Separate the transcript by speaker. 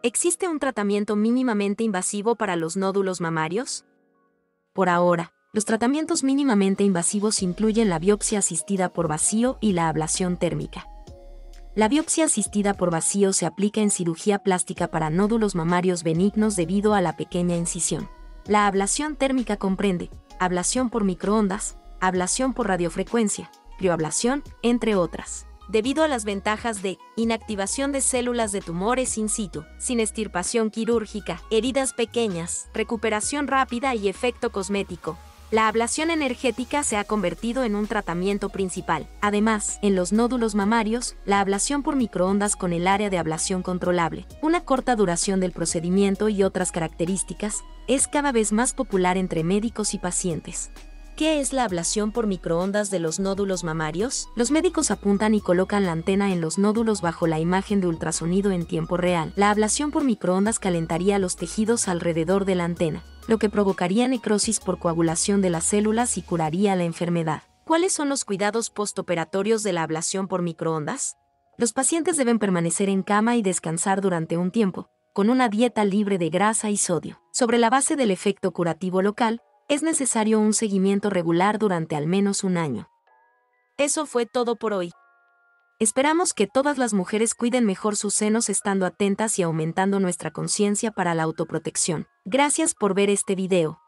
Speaker 1: ¿Existe un tratamiento mínimamente invasivo para los nódulos mamarios? Por ahora, los tratamientos mínimamente invasivos incluyen la biopsia asistida por vacío y la ablación térmica. La biopsia asistida por vacío se aplica en cirugía plástica para nódulos mamarios benignos debido a la pequeña incisión. La ablación térmica comprende ablación por microondas, ablación por radiofrecuencia, crioablación, entre otras. Debido a las ventajas de inactivación de células de tumores in situ, sin extirpación quirúrgica, heridas pequeñas, recuperación rápida y efecto cosmético, la ablación energética se ha convertido en un tratamiento principal. Además, en los nódulos mamarios, la ablación por microondas con el área de ablación controlable, una corta duración del procedimiento y otras características, es cada vez más popular entre médicos y pacientes. ¿Qué es la ablación por microondas de los nódulos mamarios? Los médicos apuntan y colocan la antena en los nódulos bajo la imagen de ultrasonido en tiempo real. La ablación por microondas calentaría los tejidos alrededor de la antena, lo que provocaría necrosis por coagulación de las células y curaría la enfermedad. ¿Cuáles son los cuidados postoperatorios de la ablación por microondas? Los pacientes deben permanecer en cama y descansar durante un tiempo, con una dieta libre de grasa y sodio. Sobre la base del efecto curativo local, es necesario un seguimiento regular durante al menos un año. Eso fue todo por hoy. Esperamos que todas las mujeres cuiden mejor sus senos estando atentas y aumentando nuestra conciencia para la autoprotección. Gracias por ver este video.